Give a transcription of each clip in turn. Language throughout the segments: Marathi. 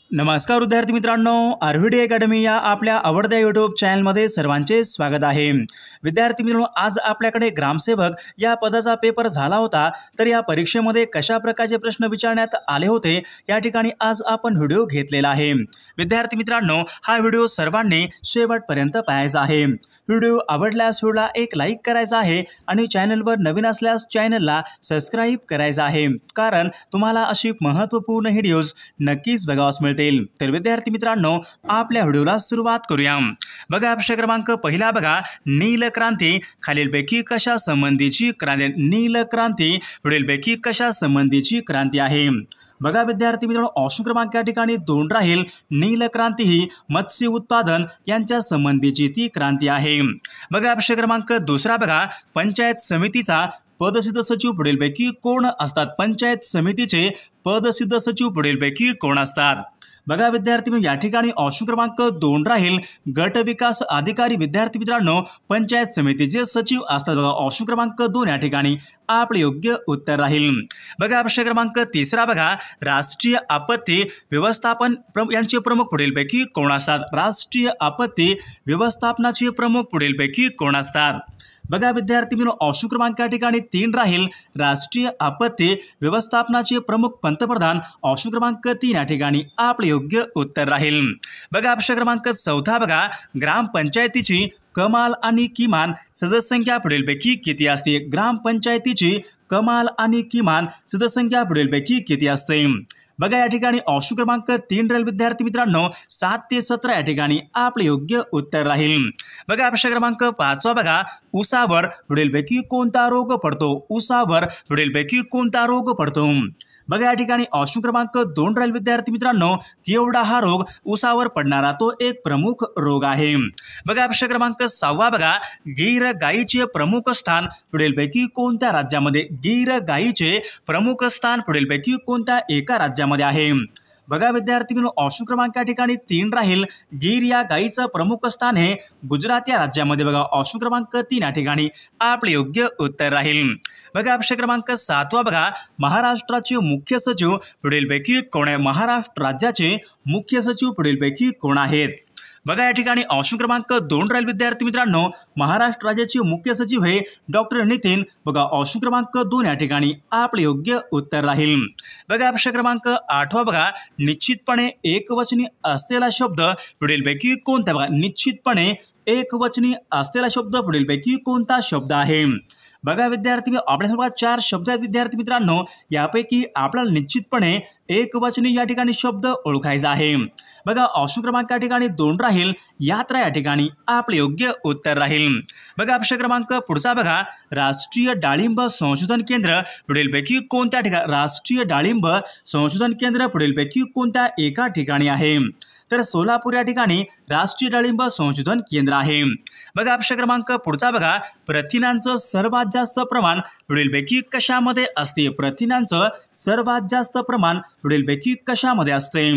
नमस्कार विद्यार्थी मित्रांनो, आरव्हीडी अकॅडमी या आपल्या आवडत्या यूट्यूब चॅनलमध्ये सर्वांचे स्वागत आहे। विद्यार्थी मित्रांनो, आज आपल्याकडे ग्रामसेवक या पदाचा पेपर झाला होता, तर या परीक्षेमध्ये कशा प्रकारचे प्रश्न विचारण्यात आले होते या ठिकाणी आज आपण व्हिडिओ घेतलेला आहे। विद्यार्थी मित्रांनो, हा व्हिडिओ सर्वांनी शेवटपर्यंत पाहायचा आहे। व्हिडिओ आवडल्यास व्हिडिओला एक लाईक करायचा आहे आणि चॅनलवर नवीन असल्यास चॅनलला सबस्क्राइब करायचं आहे, कारण तुम्हाला अशी महत्त्वपूर्ण व्हिडिओज नक्कीच बघावयास मिळतील। तर विद्यार्थी मित्रांनो, आपल्या व्हिडिओला सुरुवात करूया। बघा, प्रश्न क्रमांक पहिला बघा, नीलक्रांती खालीलपैकी कशा संबंधीची क्रांती? नीलक्रांती पुढीलपैकी कशा संबंधीची क्रांती आहे? बघा विद्यार्थी मित्रांनो, ऑप्शन क्रमांक या ठिकाणी 2 राहील। नीलक्रांती ही मत्स्य उत्पादन यांच्या संबंधीची ती क्रांती आहे। बघा प्रश्न क्रमांक दुसरा बघा, पंचायत समितीचा पदसिद्ध सचिव पुढीलपैकी कोण असतात? पंचायत समितीचे पदसिद्ध सचिव पुढीलपैकी कोण असतात? बघा विद्यार्थी मित्रांनो, या ठिकाणी ऑप्शन क्रमांक 2 राहील। गट विकास अधिकारी विद्यार्थी मित्रांनो पंचायत समितीचे सचिव असतात। बघा ऑप्शन क्रमांक 2 या ठिकाणी आपले योग्य उत्तर राहील। बघा प्रश्न क्रमांक तिसरा बघा, राष्ट्रीय आपत्ती व्यवस्थापन यांचे प्रमुख पुढीलपैकी कोण असतात? राष्ट्रीय आपत्ती व्यवस्थापनाचे प्रमुख पुढीलपैकी कोण असतात? बघा विद्यार्थी मित्रांनो, ऑप्शन क्रमांक या ठिकाणी 3 राहील। राष्ट्रीय आपत्ती व्यवस्थापनाचे प्रमुख पंतप्रधान। ऑप्शन क्रमांक 3 या ठिकाणी आपले योग्य उत्तर राहील। बघा प्रश्न क्रमांक चौथा बघा, ग्रामपंचायतीची कमाल आणि किमान सदस्यसंख्या पुढीलपैकी किती असते? ग्रामपंचायतीची कमाल आणि किमान सदस्यसंख्या पुढीलपैकी किती असते? बघा या ठिकाणी ऑप्शन क्रमांक 3 राहील विद्यार्थी मित्रांनो 7 ते 17 या ठिकाणी आपले योग्य उत्तर राहील। बघा प्रश्न क्रमांक 5 बघा, ऊसावर पुढीलपैकी कोणता रोग पडतो? ऊसावर पुढीलपैकी कोणता रोग पडतो? बघा या ठिकाणी ऑप्शन क्रमांक 2 राहील विद्यार्थी मित्रांनो, केवडा हा रोग ऊसावर पडणारा तो एक प्रमुख रोग आहे। बघा प्रश्न क्रमांक 6 बघा, गीर गायीचे प्रमुख स्थान पुढीलपैकी कोणत्या राज्यामध्ये? गीर गायीचे प्रमुख स्थान पुढीलपैकी कोणत्या एका राज्यामध्ये आहे? बघा विद्यार्थी मित्रांनो, ऑप्शन क्रमांक या ठिकाणी 3 राहील। गीर या गायीचं प्रमुख स्थान हे गुजरात या राज्यामध्ये। बघा ऑप्शन क्रमांक 3 या ठिकाणी आपले योग्य उत्तर राहील। बघा प्रश्न क्रमांक 7 बघा, महाराष्ट्राचे मुख्य सचिव पुढीलपैकी कोण आहे? महाराष्ट्र राज्याचे मुख्य सचिव पुढीलपैकी कोण आहेत? बघा या ठिकाणी ऑप्शन क्रमांक 2 राहील विद्यार्थी मित्रांनो, महाराष्ट्र राज्याचे मुख्य सचिव हे डॉक्टर नितीन। बघा ऑप्शन क्रमांक 2 या ठिकाणी आपले योग्य उत्तर राहील। बघा प्रश्न क्रमांक 8 बघा, निश्चितपणे एकवचनी असलेला शब्द पुढीलपैकी कोणता? बघा निश्चितपणे एकवचनी असलेला शब्द पुढीलपैकी कोणता शब्द आहे? बघा विद्यार्थी, आपल्यासमोर 4 शब्द आहेत विद्यार्थी मित्रांनो, यापैकी आपल्याला निश्चितपणे एकवचनी या ठिकाणी शब्द ओळखायचा आहे। बघा ऑप्शन क्रमांक या ठिकाणी 2 राहील। यात्रा या ठिकाणी आपले योग्य उत्तर राहील। बघा प्रश्न क्रमांक पुढचा बघा, राष्ट्रीय डाळिंब संशोधन केंद्र पुढीलपैकी कोणत्या ठिकाणी? राष्ट्रीय डाळिंब संशोधन केंद्र पुढीलपैकी कोणत्या एका ठिकाणी आहे? तर सोलापूर या ठिकाणी राष्ट्रीय डाळिंब संशोधन केंद्र आहे। बघा प्रश्न क्रमांक पुढचा बघा, प्रथिनांचं सर्वात जास्त प्रमाण पुढीलपैकी कशामध्ये असते? प्रथिनांचं सर्वात जास्त प्रमाण पुढीलपैकी कशामध्ये असते?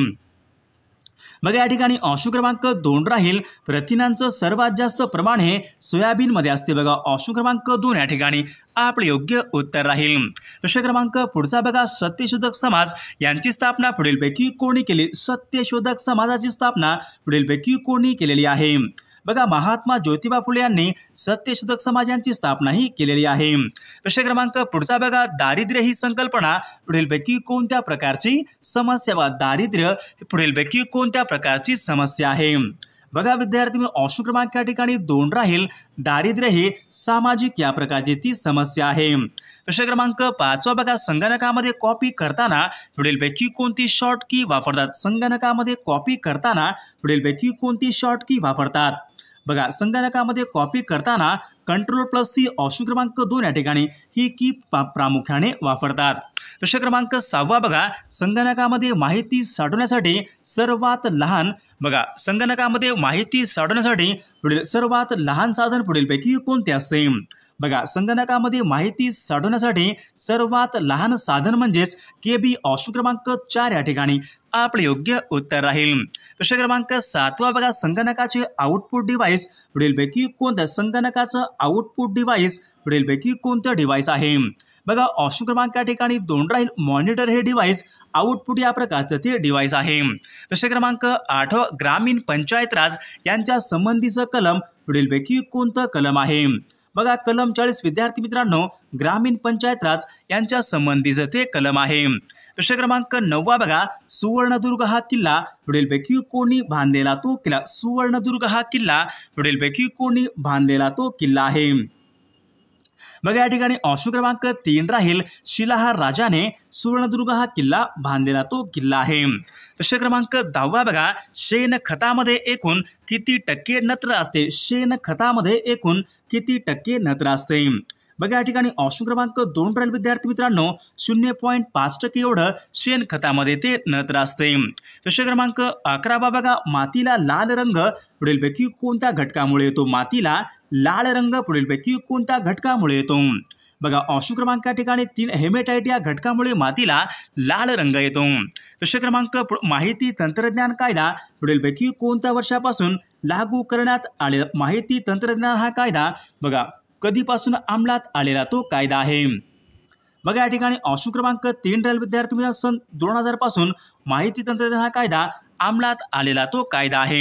बघा या ठिकाणी ऑप्शन क्रमांक 2 राहील। प्रथिनांचं सर्वात जास्त प्रमाण हे सोयाबीन मध्ये असते। बघा ऑप्शन क्रमांक 2 या ठिकाणी आपले योग्य उत्तर राहील। प्रश्न क्रमांक पुढचा बघा, सत्यशोधक समाज यांची स्थापना पुढीलपैकी कोणी केली? सत्यशोधक समाजाची स्थापना पुढीलपैकी कोणी केलेली आहे? बघा महात्मा ज्योतिबा फुले यांनी सत्यशोधक समाज यांची स्थापना ही केलेली आहे। प्रश्न क्रमांक पुढचा बघा, दारिद्र्य ही संकल्पना पुढीलपैकी कोणत्या प्रकारची समस्या? बघा दारिद्र्य पुढीलपैकी कोणत्या प्रकारची समस्या आहे? बघा विद्यार्थी, ऑप्शन क्रमांक या ठिकाणी 2 राहील। दारिद्र्य हे सामाजिक या प्रकारची ती समस्या आहे। प्रश्न क्रमांक 5 बघा, संगणकामध्ये कॉपी करताना पुढीलपैकी कोणती शॉर्ट की वापरतात? संगणकामध्ये कॉपी करताना पुढीलपैकी कोणती शॉर्ट की वापरतात? बघा संगणकामध्ये कॉपी करताना Ctrl+C ऑप्शन क्रमांक 2 या ठिकाणी ही की प्रामुख्याने वापरतात। प्रश्न क्रमांक 6 बघा, संगणकामध्ये माहिती साठवण्यासाठी सर्वात लहान बघा संगणकामध्ये माहिती साठवण्यासाठी सर्वात लहान साधन पुढीलपैकी कोणते असते? बघा, संगणकामध्ये माहिती साठवण्यासाठी सर्वात लहान साधन म्हणजेच केबी. ऑप्शन क्रमांक 4 या ठिकाणी आपले योग्य उत्तर राहील. प्रश्न क्रमांक 7 बघा, संगणकाचे आउटपुट डिव्हाइस पुढीलपैकी कोणत्या संगणकाचं आउटपुट डिव्हाइस पुढीलपैकी कोणतं डिव्हाइस आहे? बघा, ऑप्शन क्रमांक या ठिकाणी 2 राहील. मॉनिटर हे डिव्हाइस आउटपुट या प्रकारचं ते डिव्हाइस आहे. प्रश्न क्रमांक 8, ग्रामीण पंचायत राज यांच्या संबंधीचं कलम पुढीलपैकी कोणतं कलम आहे? बघा, कलम 40 विद्यार्थी मित्रांनो, ग्रामीण पंचायत राज यांच्या संबंधीचं ते कलम आहे. प्रश्न क्रमांक 9 बघा, सुवर्णदुर्ग हा किल्ला पुढीलपैकी कोणी बांधलेला तो किल्ला? सुवर्णदुर्ग हा किल्ला पुढीलपैकी कोणी बांधलेला तो किल्ला आहे? बघा, या ठिकाणी ऑप्शन क्रमांक 3 राहील. शिलाहार राजाने सुवर्णदुर्ग हा किल्ला बांधलेला तो किल्ला आहे. प्रश्न क्रमांक 10 बघा, शेणखतामध्ये एकूण किती टक्के नत्र असते? शेणखतामध्ये एकूण किती टक्के नत्र असते? बघा, या ठिकाणी ऑप्शन क्रमांक 2 राहील विद्यार्थी मित्रांनो, 0.5% एवढं शेणखतामध्ये ते नत्र असते. प्रश्न क्रमांक 11 बघा, मातीला लाल रंग पुढीलपैकी कोणत्या घटकामुळे येतो? मातीला लाल रंग पुढीलपैकी कोणत्या घटकामुळे येतो? बघा, ऑप्शन क्रमांक या ठिकाणी 3 हेमेटाइट या घटकामुळे मातीला लाल रंग येतो. प्रश्न क्रमांक माहिती तंत्रज्ञान कायदा पुढीलपैकी कोणत्या वर्षापासून लागू करण्यात आले? माहिती तंत्रज्ञान हा कायदा बघा कधीपासून अंमलात आलेला तो कायदा आहे? बघा, या ठिकाणी ऑप्शन क्रमांक 3 राहील विद्यार्थी मित्रांनो, सन 2000 पासून माहिती तंत्रज्ञान हा कायदा अंमलात आलेला तो कायदा आहे.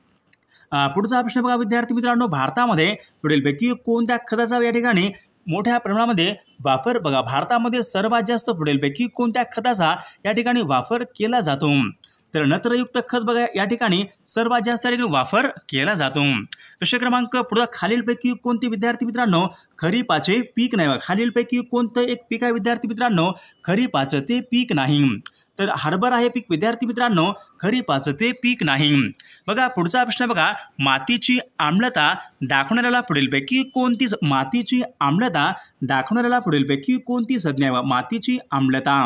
पुढचा प्रश्न बघा विद्यार्थी मित्रांनो, भारतामध्ये पुढीलपैकी कोणत्या खताचा या ठिकाणी मोठ्या प्रमाणामध्ये वापर? बघा, भारतामध्ये सर्वात जास्त पुढीलपैकी कोणत्या खताचा या ठिकाणी वापर केला जातो? तर नत्रयुक्त खत बघा या ठिकाणी सर्वात जास्त या ठिकाणी वापर केला जातो. प्रश्न क्रमांक पुढे, खालीलपैकी कोणते विद्यार्थी मित्रांनो खरीपाचे पीक नाही? खालीलपैकी कोणतं एक पीक आहे विद्यार्थी मित्रांनो खरीपाचं ते पीक नाही? तर हरभरा हे पीक विद्यार्थी मित्रांनो खरीपाचं ते पीक नाही. बघा, पुढचा प्रश्न बघा, मातीची आम्लता दाखवणाऱ्याला पुढीलपैकी कोणती मातीची आम्लता दाखवणाऱ्याला पुढीलपैकी कोणती संज्ञा आहे? मातीची आम्लता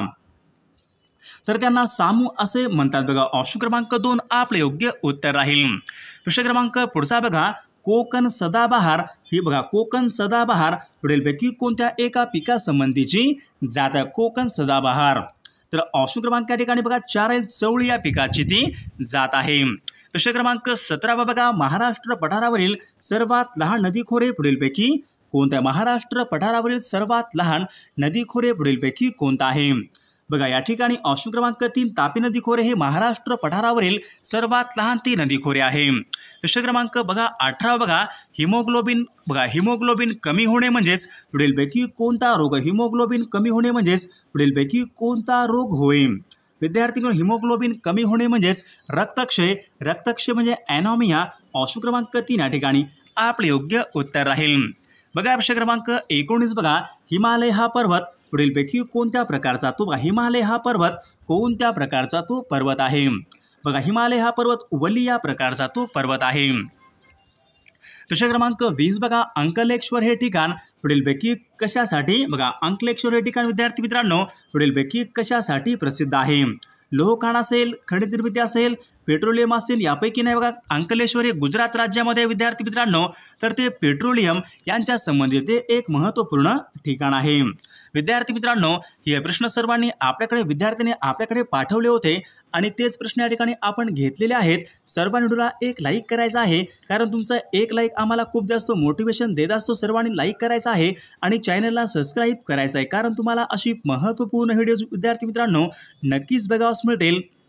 तर त्यांना सामू असे म्हणतात. बघा, ऑप्शन क्रमांक 2 आपले योग्य उत्तर राहील. प्रश्न क्रमांक पुढचा बघा, कोकण सदाबहार ही बघा कोकण सदाबहार पुढीलपैकी कोणत्या एका पिकासंबंधीची जात आहे? कोकण सदाबहार तर ऑप्शन क्रमांक या ठिकाणी बघा 4 चवळी या पिकाची ती जात आहे. प्रश्न क्रमांक 17 बघा, महाराष्ट्र पठारावरील सर्वात लहान नदीखोरे पुढीलपैकी कोणत्या? महाराष्ट्र पठारावरील सर्वात लहान नदीखोरे पुढीलपैकी कोणता आहे? बघा, या ठिकाणी ऑप्शन क्रमांक 3 तापी नदी खोरे हे महाराष्ट्र पठारावरील सर्वात लहान ती नदी खोरे आहे. प्रश्न क्रमांक बघा 18 बघा, हिमोग्लोबिन कमी होणे म्हणजेच पुढीलपैकी कोणता रोग? हिमोग्लोबिन कमी होणे म्हणजेच पुढीलपैकी कोणता रोग होय? विद्यार्थी, हिमोग्लोबिन कमी होणे म्हणजेच रक्तक्षय म्हणजे ॲनॉमिया. ऑप्शन क्रमांक 3 या ठिकाणी आपले योग्य उत्तर राहील. बघा, प्रश्न क्रमांक 19 बघा, हिमालय हा पर्वत पुढीलपैकी कोणत्या प्रकारचा तो? हिमालय हा पर्वत कोणत्या प्रकारचा तो पर्वत आहे? बघा, हिमालय हा पर्वत वली या प्रकारचा तो पर्वत आहे. प्रश्न क्रमांक 20 बघा, अंकलेश्वर हे ठिकाण पुढीलपैकी कशासाठी? बघा, अंकलेश्वर हे ठिकाण विद्यार्थी मित्रांनो पुढीलपैकी कशासाठी प्रसिद्ध आहे? लोहखान असेल, खनिज निर्मिती असेल, पेट्रोलियम असेल, यापैकी नाही. बघा, अंकलेश्वर हे गुजरात राज्यामध्ये विद्यार्थी मित्रांनो तर ते पेट्रोलियम यांच्या संबंधित ते एक महत्त्वपूर्ण ठिकाण आहे. विद्यार्थी मित्रांनो, हे प्रश्न सर्वांनी विद्यार्थ्यांनी आपल्याकडे पाठवले होते आणि तेच प्रश्न या ठिकाणी आपण घेतलेले आहेत. सर्वांनी व्हिडिओला एक लाईक करायचा आहे, कारण तुमचा एक लाईक आम्हाला खूप जास्त मोटिवेशन देत असतो. सर्वांनी लाईक करायचं आहे आणि चॅनलला सबस्क्राईब करायचं आहे, कारण तुम्हाला अशी महत्त्वपूर्ण व्हिडिओज विद्यार्थी मित्रांनो नक्कीच बघावयास मिळतील.